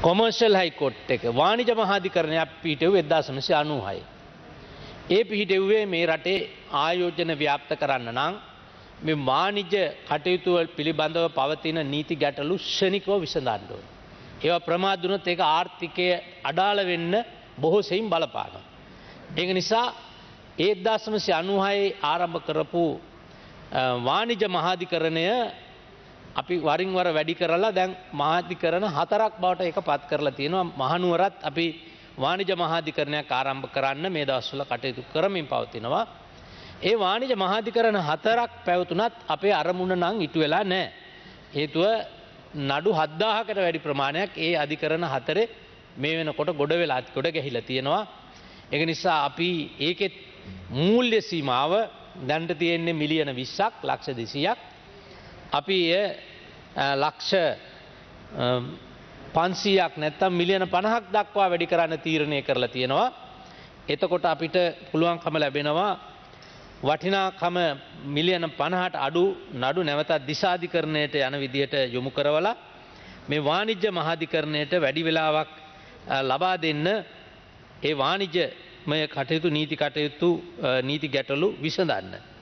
Commercial හයි coat එක වාණිජ මහාධිකරණයක් පිහිටුවේ 1996. ඒ පිහිටුවේ මේ රටේ ආයෝජන ව්‍යාප්ත කරන්න නම් මේ වාණිජ කටයුතු පිළිබඳව පවතින නීති ගැටලු ශනිකව විසඳන්න ඕනේ. ඒවා ප්‍රමාද වුණොත් ඒක ආර්ථිකය අඩාල වෙන්න බොහෝ සෙයින් බලපානවා. ඒක නිසා 1996 ආරම්භ කරපු වාණිජ මහාධිකරණය අපි වරින් වර වැඩි කරලා දැන් මහාධිකරණ 4ක් බවට ඒක පත් කරලා තියෙනවා. මහනුවරත් අපි වාණිජ මහාධිකරණයක් ආරම්භ කරන්න මේ දවස්වල කටයුතු කරමින් පවතිනවා. ඒ වාණිජ මහාධිකරණ 4ක් පැවතුනත් අපේ අරමුණ නම් ඉටු වෙලා නැහැ. හේතුව නඩු 7000කට වැඩි ප්‍රමාණයක් ඒ අධිකරණ 4 මේ වෙනකොට ගොඩ වෙලා ගොඩ ගැහිලා තියෙනවා. ඒක නිසා අපි ඒකේ මූල්‍ය සීමාව දැන්ට තියෙන්නේ මිලියන 20ක් ලක්ෂ 200ක්. අපි ලක්ෂ 500ක් නැත්තම් මිලියන 50ක් දක්වා වැඩි කරන්න තීරණය කරලා තියෙනවා. එතකොට අපිට පුළුවන්කම ලැබෙනවා වටිනාකම මිලියන 50ට අඩු නඩු නැවතත් දිශාධිකරණයට යන විදියට යොමු කරවලා මේ වාණිජ්‍ය මහාධිකරණයට වැඩි වෙලාවක් ලබා දෙන්න ඒ වාණිජ්‍යමය කටයුතු නීති ගැටලු විසඳන්න.